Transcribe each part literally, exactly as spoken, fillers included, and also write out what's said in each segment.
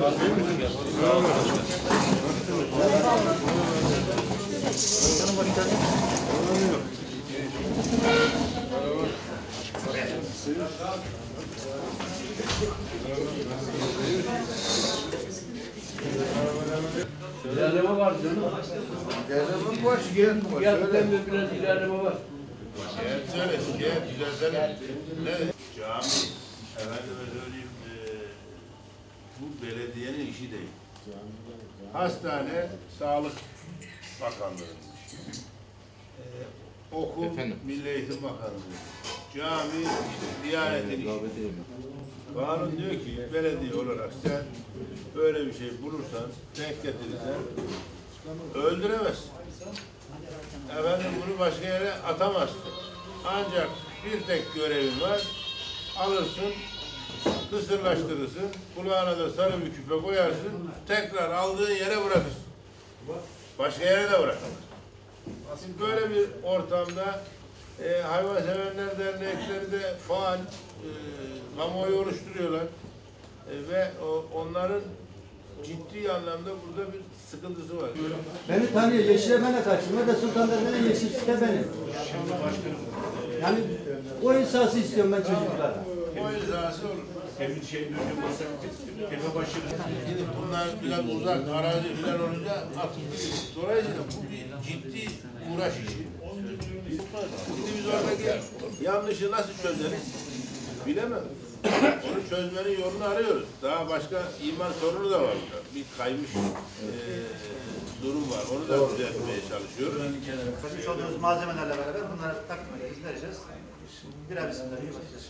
İlerleme var canım. İlerleme var, şikayet var. Şikayetten de biraz ilerleme var. Şikayet söyle, şikayet düzeltelim. Ne? Cami, efendime söyleyeyim, e, bu belediyenin işi değil. Hastane, Sağlık Bakanlığı'nın işi. Ee, okul, Efendim? Milli Eğitim Bakanlığı'nın işi. Cami, işte Diyanet'in işi. Kanun diyor ki, belediye olarak sen böyle bir şey bulursan, denk getirirsen öldüremezsin. Efendim bunu başka yere atamazsın. Ancak bir tek görevin var, alırsın, kısırlaştırırsın, kulağına da sarı bir küpe koyarsın, tekrar aldığın yere bırakırsın. Başka yere de bırakamazsın. Şimdi böyle bir ortamda e, hayvanseverler dernekleri de faal, e, kamuoyu oluşturuyorlar. E, ve o, onların ciddi anlamda burada bir sıkıntısı var. Beni tanıyor, Yeşil'e ben de kaçtım. O da Sultanlar'dan Yeşil işte benim. Yani oyun sahası istiyorum ben çocuklara. Oyun sahası olur. Emin şey dönüyor, tepe başına. Şimdi bunlar biraz uzak, arazi falan olunca atılıyor. Dolayısıyla bu bir ciddi uğraş işi. Şimdi biz oradaki yanlışı nasıl çözeriz bilemem. Onu çözmenin yolunu arıyoruz. Daha başka imar sorunu da var burada. Bir kaymış e, durum var. Onu da düzeltmeye çalışıyoruz. Kazmış olduğumuz malzemelerle beraber bunları takdim edeceğiz, vereceğiz. Birer isimleri yapacağız.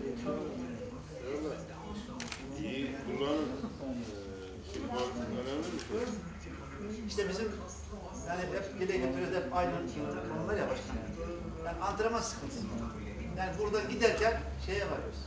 İyi kullanın. Ee, önemli bir şey. İşte bizim yani hep dile getiriyoruz, hep aynı konular ya başkanım. Yani antrenman sıkıntısı. Yani burada giderken şeye varıyoruz.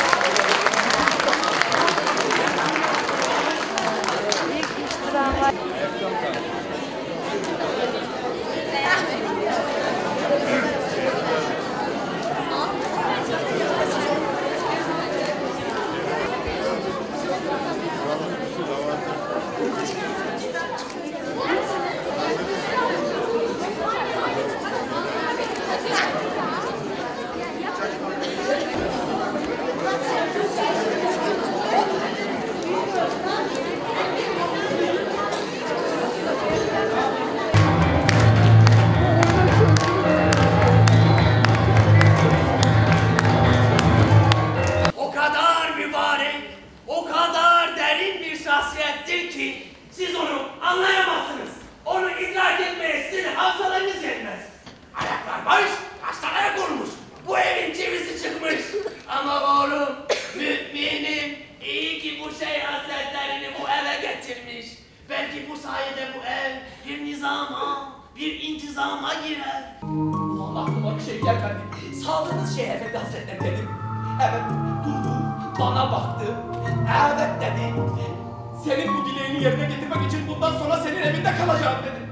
Siz onu anlayamazsınız. Onu idrak etmeye sizin hafızalarınız yetmez. Ayaklar baş, hastaneye kurmuş. Bu evin çivisi çıkmış. Ama oğlum, müminim, iyi ki bu Şeyh Hazretlerini bu eve getirmiş. Belki bu sayede bu ev bir nizama, bir intizama girer. Allah aklıma bir şey gelmedi. Sağlığınız Şeyh Efendi Hazretleri dedim. Evet, durdu, bana baktı. Evet dedi. Senin bu dileğini yerine getirmek için bundan sonra senin evinde kalacağım dedi.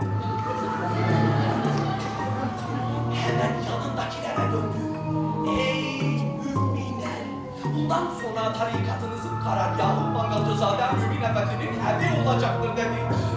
Hemen yanındakilere döndü. Ey müminler! Bundan sonra tarikatınızın karargahı Mangalcızade Mümin Efendi'nin evi olacaktır dedi.